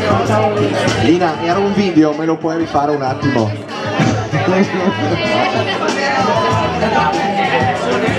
Lina, era un video, me lo puoi rifare un attimo?